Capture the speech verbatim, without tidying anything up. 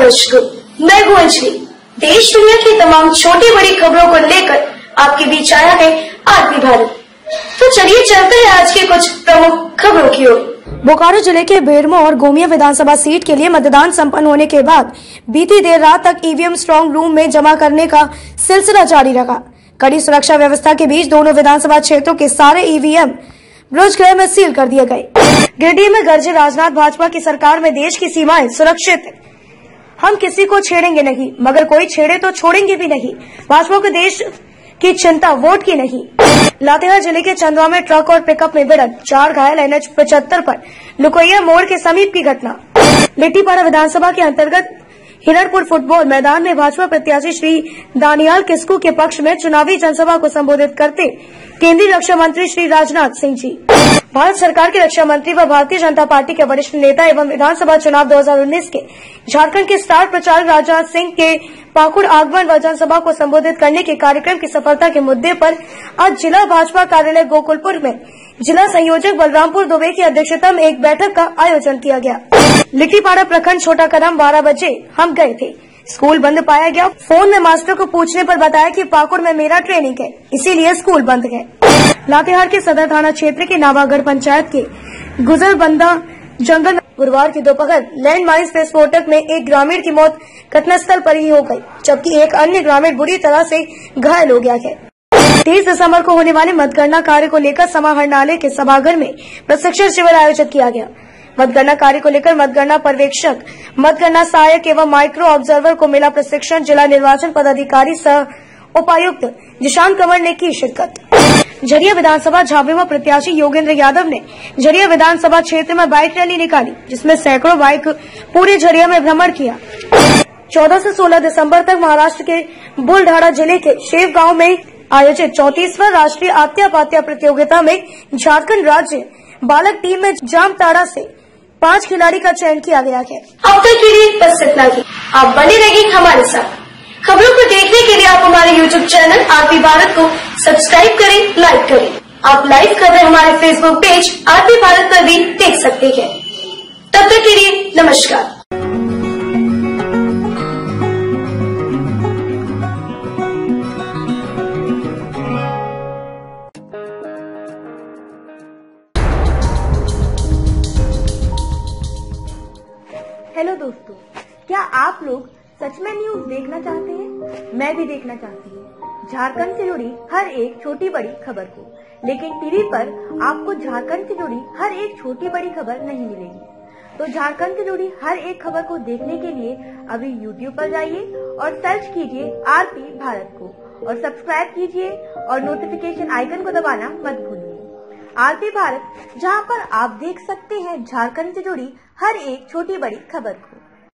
नमस्कार, मैं हूं अंजलि। देश दुनिया की तमाम छोटी बड़ी खबरों को लेकर आपके बीच आया है आरपी भारत। तो चलिए चलते हैं आज की कुछ प्रमुख खबरों की ओर। बोकारो जिले के बेरमो और गोमिया विधानसभा सीट के लिए मतदान संपन्न होने के बाद बीती देर रात तक ईवीएम स्ट्रांग रूम में जमा करने का सिलसिला जारी रहा। कड़ी सुरक्षा व्यवस्था के बीच दोनों विधानसभा क्षेत्रों के सारे ईवीएम ब्रजगृह में सील कर दिए गए। गिरिडीह में गरजे राजनाथ, भाजपा की सरकार में देश की सीमाएं सुरक्षित, हम किसी को छेड़ेंगे नहीं, मगर कोई छेड़े तो छोड़ेंगे भी नहीं। भाजपा को देश की चिंता वोट की नहीं। लातेहार जिले के चंदवा में ट्रक और पिकअप में भिड़ंत, चार घायल। एनएच पचहत्तर पर लुकोइया मोड़ के समीप की घटना। लिट्टीपाड़ा विधानसभा के अंतर्गत हिरणपुर फुटबॉल मैदान में भाजपा प्रत्याशी श्री दानियाल किस्कू के पक्ष में चुनावी जनसभा को संबोधित करते केंद्रीय रक्षा मंत्री श्री राजनाथ सिंह जी, भारत सरकार के रक्षा मंत्री व भारतीय जनता पार्टी के वरिष्ठ नेता एवं विधानसभा चुनाव दो हज़ार उन्नीस के झारखंड के स्टार प्रचारक राजनाथ सिंह के पाकुड़ आगमन व जनसभा को संबोधित करने के कार्यक्रम की सफलता के मुद्दे पर आज जिला भाजपा कार्यालय गोकुलपुर में जिला संयोजक बलरामपुर दुबे की अध्यक्षता में एक बैठक का आयोजन किया गया। लिट्टीपाड़ा प्रखंड छोटा कदम बारह बजे हम गए थे, स्कूल बंद पाया गया। फोन में मास्टर को पूछने पर बताया कि पाकुड़ में मेरा ट्रेनिंग है, इसीलिए स्कूल बंद है। लातेहार के सदर थाना क्षेत्र के नावागढ़ पंचायत के गुजरबंदा जंगल गुरुवार की दोपहर लैंड माइंस विस्फोटक में एक ग्रामीण की मौत घटनास्थल पर ही हो गई, जबकि एक अन्य ग्रामीण बुरी तरह से घायल हो गया है। तेईस दिसंबर को होने वाले मतगणना कार्य को लेकर समाहरणालय के सभागार में प्रशिक्षण शिविर आयोजित किया गया। मतगणना कार्य को लेकर मतगणना पर्यवेक्षक, मतगणना सहायक एवं माइक्रो ऑब्जर्वर को मिला प्रशिक्षण। जिला निर्वाचन पदाधिकारी सह उपायुक्त जिशान कंवर ने की शिरकत। झरिया विधानसभा झाबुआ प्रत्याशी योगेंद्र यादव ने झरिया विधानसभा क्षेत्र में बाइक रैली निकाली, जिसमें सैकड़ों बाइक पूरे झरिया में भ्रमण किया। चौदह से सोलह दिसंबर तक महाराष्ट्र के बुलढाणा जिले के शेव गांव में आयोजित चौंतीसवां राष्ट्रीय आत्या पात्या प्रतियोगिता में झारखंड राज्य बालक टीम में जामताड़ा से पांच खिलाड़ी का चयन किया गया है। अब तक के लिए बस इतना ही। आप बने रहिए हमारे साथ। खबरों को देखने के लिए आप हमारे यूट्यूब चैनल आरपी भारत को सब्सक्राइब करें, लाइक करें। आप लाइव खबरें हमारे फेसबुक पेज आरपी भारत पर भी देख सकते हैं। तब तक के लिए नमस्कार। हेलो दोस्तों, क्या आप लोग सच में न्यूज देखना चाहते हैं? मैं भी देखना चाहती हूँ झारखंड से जुड़ी हर एक छोटी बड़ी खबर को, लेकिन टीवी पर आपको झारखंड से जुड़ी हर एक छोटी बड़ी खबर नहीं मिलेगी। तो झारखंड से जुड़ी हर एक खबर को देखने के लिए अभी यूट्यूब पर जाइए और सर्च कीजिए आरपी भारत को और सब्सक्राइब कीजिए और नोटिफिकेशन आइकन को दबाना मत भूलिए। आरपी भारत, जहां पर आप देख सकते हैं झारखंड से जुड़ी हर एक छोटी बड़ी खबर को।